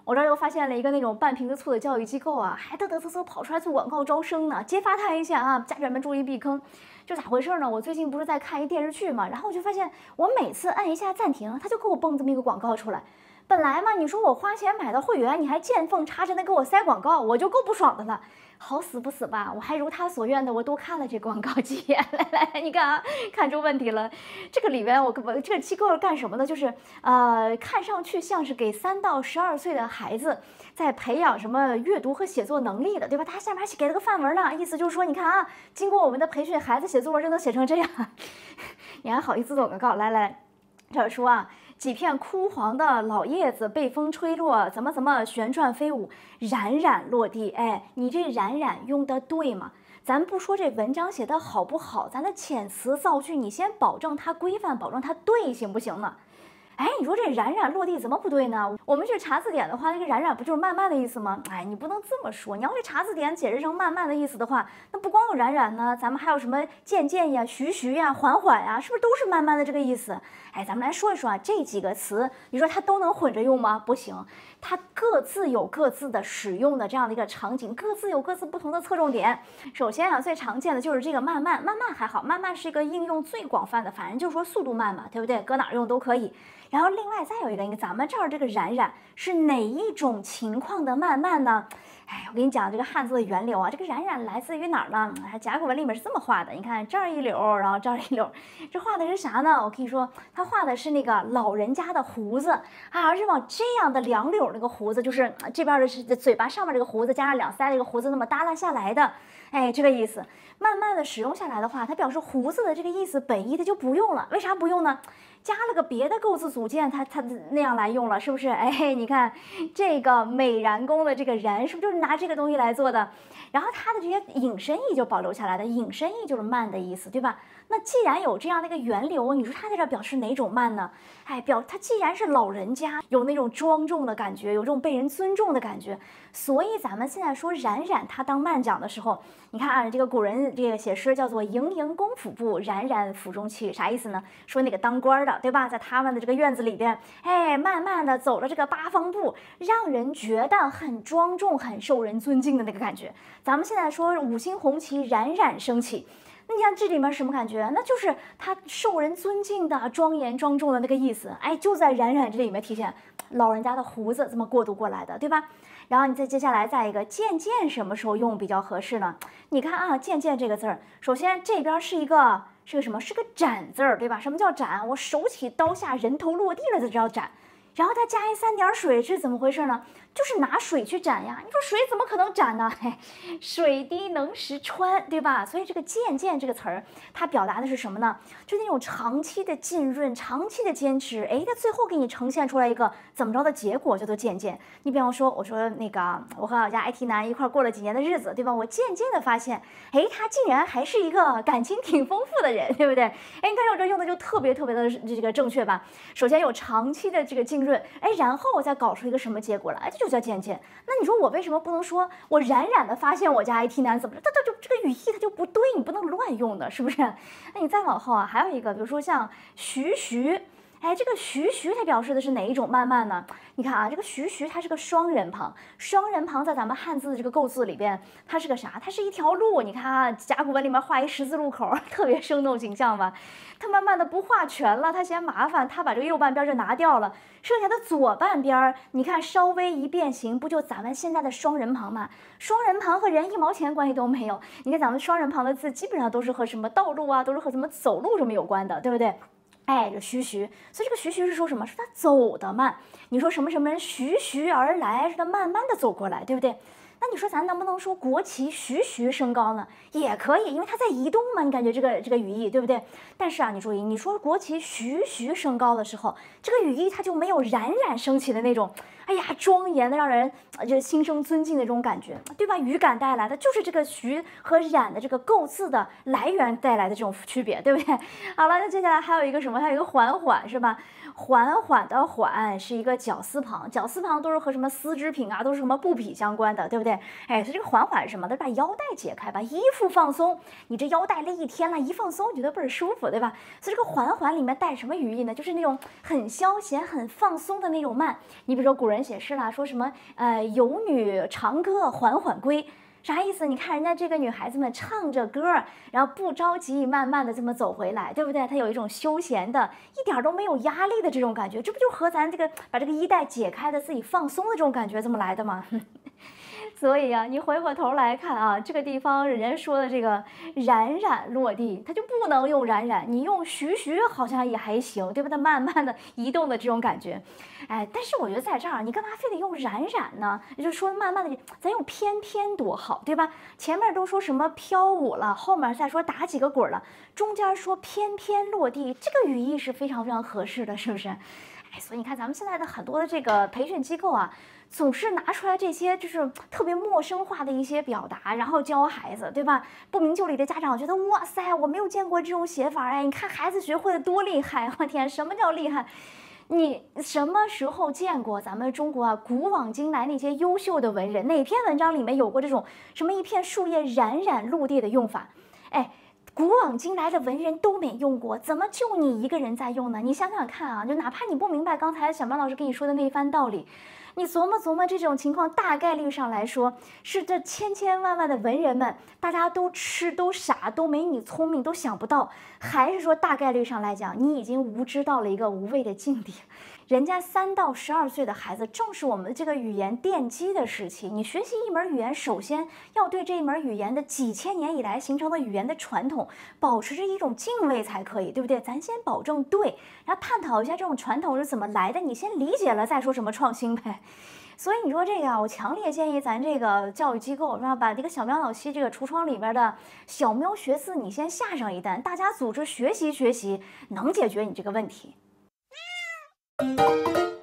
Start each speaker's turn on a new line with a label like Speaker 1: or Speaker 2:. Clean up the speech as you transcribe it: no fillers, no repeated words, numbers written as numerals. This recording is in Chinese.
Speaker 1: 我这儿又发现了一个那种半瓶子醋的教育机构啊，还嘚嘚瑟瑟跑出来做广告招生呢，揭发他一下啊，家长们注意避坑。就咋回事呢？我最近不是在看一电视剧嘛，然后我就发现我每次按一下暂停，他就给我蹦这么一个广告出来。本来嘛，你说我花钱买的会员，你还见缝插针的给我塞广告，我就够不爽的了。好死不死吧，我还如他所愿的，我多看了这广告几眼。来，你看啊，看出问题了。这个里边我这个机构是干什么的？就是看上去像是给3到12岁的孩子在培养什么阅读和写作能力的，对吧？他下面还给了个范文呢，意思就是说，你看啊，经过我们的培训，孩子写作文就能写成这样。你还好意思做广告？来，这儿说啊。几片枯黄的老叶子被风吹落，怎么旋转飞舞，冉冉落地。哎，你这冉冉用的对吗？咱不说这文章写的好不好，咱的遣词造句，你先保证它规范，保证它对，行不行呢？哎，你说这冉冉落地怎么不对呢？我们去查字典的话，那个冉冉不就是慢慢的意思吗？哎，你不能这么说。你要是查字典解释成慢慢的意思的话，那不光有冉冉呢，咱们还有什么渐渐呀、徐徐呀、缓缓呀，是不是都是慢慢的这个意思？哎，咱们来说一说啊，这几个词，你说它都能混着用吗？不行，它各自有各自的使用的这样的一个场景，各自有各自不同的侧重点。首先啊，最常见的就是这个慢慢，慢慢还好，慢慢是一个应用最广泛的，反正就是说速度慢嘛，对不对？搁哪儿用都可以。然后另外再有一个，咱们这儿这个冉冉是哪一种情况的慢慢呢？哎，我跟你讲这个汉字的源流啊，这个冉冉来自于哪儿呢？甲骨文里面是这么画的，你看这儿一绺，然后这儿一绺，这画的是啥呢？我可以说，它画的是那个老人家的胡子啊，而是往这样的2绺那个胡子，就是这边的是嘴巴上面这个胡子加上2腮这个胡子那么耷拉下来的，哎，这个意思。慢慢的使用下来的话，它表示胡子的这个意思本意它就不用了，为啥不用呢？加了个别的构字组件，它那样来用了，是不是？哎，你看这个美髯公的这个髯，是不是就是拿这个东西来做的？然后它的这些引申义就保留下来的，引申义就是慢的意思，对吧？那既然有这样的一个源流，你说它在这表示哪种慢呢？哎，它既然是老人家，有那种庄重的感觉，有这种被人尊重的感觉，所以咱们现在说冉冉它当慢讲的时候，你看啊，这个古人这个写诗叫做盈盈公府部，冉冉府中去，啥意思呢？说那个当官的，对吧？在他们的这个院子里边，哎，慢慢的走了这个8方步，让人觉得很庄重、很受人尊敬的那个感觉。咱们现在说5星红旗冉冉升起。那你看这里面什么感觉？那就是他受人尊敬的、庄严庄重的那个意思。哎，就在冉冉这里面体现老人家的胡子这么过渡过来的，对吧？然后你再接下来再一个渐渐什么时候用比较合适呢？你看啊，渐渐这个字儿，首先这边是个什么？是个斩字儿，对吧？什么叫斩？我手起刀下，人头落地了，这叫斩。然后它加一3点水，是怎么回事呢？就是拿水去斩呀。你说水怎么可能斩呢？嘿，水滴能识穿，对吧？所以这个渐渐这个词儿，它表达的是什么呢？就那种长期的浸润，长期的坚持。哎，它最后给你呈现出来一个怎么着的结果，叫做渐渐。你比方说，我说那个我和我家 IT 男一块过了几年的日子，对吧？我渐渐的发现，哎，他竟然还是一个感情挺丰富的人，对不对？哎，你看我这用的就特别的这个正确吧？首先有长期的这个浸润，哎，然后我再搞出一个什么结果来，哎，这就叫渐渐。那你说我为什么不能说我冉冉的发现我家 IT 男怎么着？它就这个语义它就不对，你不能乱用的，是不是？那你再往后啊，还有一个，比如说像徐徐。哎，这个徐徐它表示的是哪一种慢慢呢？你看啊，这个徐徐它是个双人旁，双人旁在咱们汉字的这个构字里边，它是个啥？它是一条路。你看啊，甲骨文里面画一十字路口，特别生动形象吧？它慢慢的不画全了，它嫌麻烦，它把这个右半边就拿掉了，剩下的左半边，你看稍微一变形，不就咱们现在的双人旁吗？双人旁和人1毛钱关系都没有。你看咱们双人旁的字基本上都是和什么道路啊，都是和什么走路什么有关的，对不对？哎，这徐徐，所以这个徐徐是说什么？是他走得慢。你说什么什么人徐徐而来，是他慢慢的走过来，对不对？那你说咱能不能说国旗徐徐升高呢？也可以，因为它在移动嘛。你感觉这个语义对不对？但是啊，你注意，你说国旗徐徐升高的时候，这个语义它就没有冉冉升起的那种，哎呀，庄严的让人这心生尊敬的这种感觉，对吧？语感带来的就是这个徐和冉的这个构字的来源带来的这种区别，对不对？好了，那接下来还有一个什么？还有一个缓缓，是吧？缓缓的缓是一个绞丝旁，绞丝旁都是和什么丝织品啊，都是什么布匹相关的，对不对？哎，所以这个缓缓是什么？它是把腰带解开，把衣服放松。你这腰带勒一天了，一放松，觉得倍儿舒服，对吧？所以这个缓缓里面带什么语义呢？就是那种很消闲、很放松的那种慢。你比如说古人人写诗了，说什么有女长歌缓缓归。啥意思？你看人家这个女孩子们唱着歌，然后不着急，慢慢的这么走回来，对不对？她有一种休闲的，一点都没有压力的这种感觉，这不就和咱这个把这个衣带解开的自己放松的这种感觉这么来的吗？所以啊，你回过头来看啊，这个地方人家说的这个冉冉落地，它就不能用冉冉，你用徐徐好像也还行，对吧？它慢慢的移动的这种感觉，哎，但是我觉得在这儿，你干嘛非得用冉冉呢？也就是说慢慢的，咱用翩翩多好，对吧？前面都说什么飘舞了，后面再说打几个滚了，中间说翩翩落地，这个语义是非常非常合适的，是不是？哎，所以你看咱们现在的很多的这个培训机构啊。总是拿出来这些就是特别陌生化的一些表达，然后教孩子，对吧？不明就里的家长觉得哇塞，我没有见过这种写法，哎，你看孩子学会的多厉害！我天，什么叫厉害？你什么时候见过咱们中国啊古往今来那些优秀的文人，哪篇文章里面有过这种什么一片树叶冉冉落地的用法？哎。古往今来的文人都没用过，怎么就你一个人在用呢？你想想看啊，就哪怕你不明白刚才小苗老师跟你说的那一番道理，你琢磨琢磨这种情况，大概率上来说，是这千千万万的文人们，大家都痴都傻，都没你聪明，都想不到，还是说大概率上来讲，你已经无知到了一个无谓的境地。人家3到12岁的孩子，正是我们这个语言奠基的时期。你学习一门语言，首先要对这一门语言的几千年以来形成的语言的传统，保持着一种敬畏才可以，对不对？咱先保证对，然后探讨一下这种传统是怎么来的，你先理解了再说什么创新呗。所以你说这个啊，我强烈建议咱这个教育机构是吧，把这个小喵老七这个橱窗里边的小喵学4，你先下上一单，大家组织学习学习，能解决你这个问题。